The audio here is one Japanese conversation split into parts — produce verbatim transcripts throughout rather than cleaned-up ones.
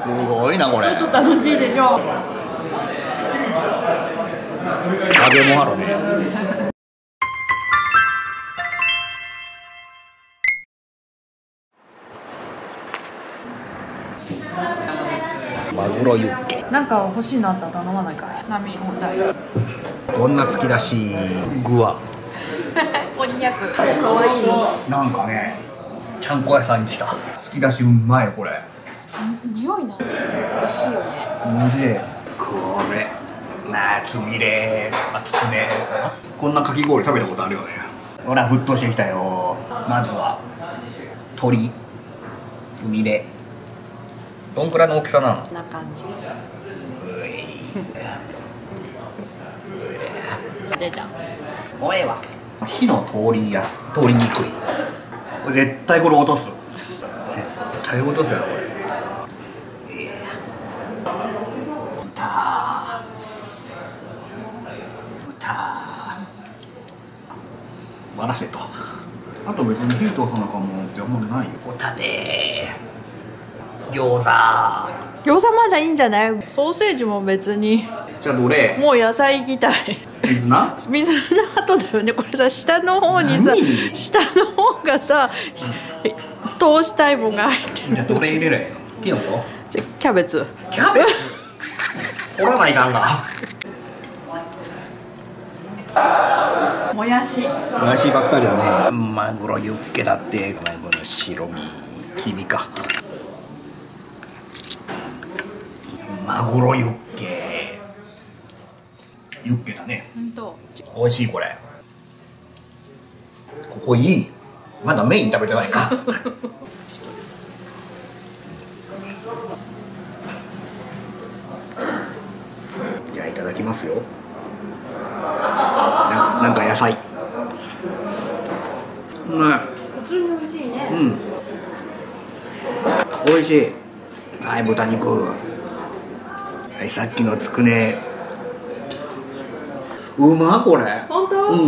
すごいなこれ。 ちょっと楽しいでしょ。 揚げもあるね。マグロユッケ。 なんか欲しいのあったら頼まないかい。波重たい。 どんな突き出し具はこんにゃく。かわいいの。 なんかね、ちゃんこ屋さんにした突き出しうまいよこれ。 匂いな。美味しいよね。 おいしい。これなつみれとかつくねかな。こんなかき氷食べたことあるよね。ほら沸騰してきたよ。まずは鶏つみれ。どんくらいの大きさなの？ こんな感じ。 ういでじゃん。 もうええわ。火の通りやす通りにくい。これ絶対これ落とす。絶対落とすよこれ。豚豚割らせと。あと別に火通さなあかんもんってあんまりないよ。ホタテ餃子。 餃子まだいいんじゃない？ソーセージも別に。 じゃあどれ？ もう野菜行きたい。 水菜？ 水の後だよね。これさ、下の方にさ、 何？ 下の方がさ、通したいもんが入ってる。 じゃあどれ入れるやん。キノコ？ じゃキャベツ。 キャベツ？掘らないかんが。 もやし。 もやしばっかりだね。マグロユッケだって。この白身黄身か。マグロユッケ。ユッケだね。 ほんと。 美味しいこれ。ここいい。まだメイン食べてないか。じゃあいただきますよ。なんか、なんか野菜。ね。 普通に美味しいね。 うん。美味しい。はい、豚肉。はい、さっきのつくね。うまこれ。 本当？ うん。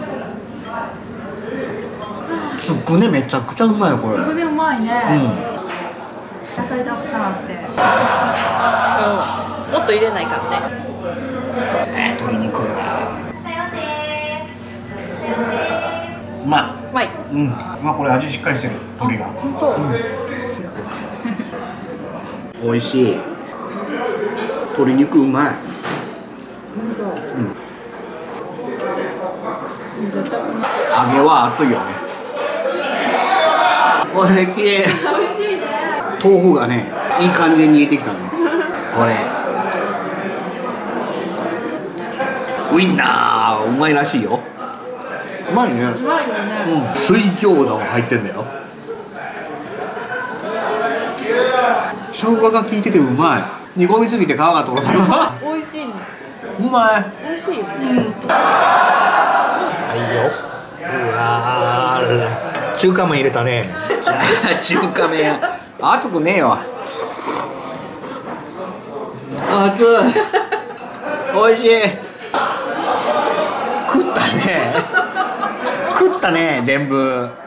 つくねめちゃくちゃうまいよこれ。 つくねうまいね。 うん。 野菜たくさんあって。うん。もっと入れないからね。 えー、鶏肉。うまい。 うまい。 うん。まあこれ味しっかりしてる鶏が。 本当。 うん、美味しい。鶏肉うまい。 本当。 うん。 絶対うまい。 揚げは熱いよね。これきれい。 美味しいね。 豆腐がね、いい感じに煮えてきたの。これ。ウインナーうまいらしいよ。うまいね。 うまいよね。 うん。水餃子も入ってんだよ。生姜が効いててうまい。煮込みすぎて皮が取れたら。 美味しいね。 うまい。 美味しいよね。 はいよ。うわー、中華麺入れたね。中華麺熱くねえわ。熱い。美味しい。食ったね。食ったね全部。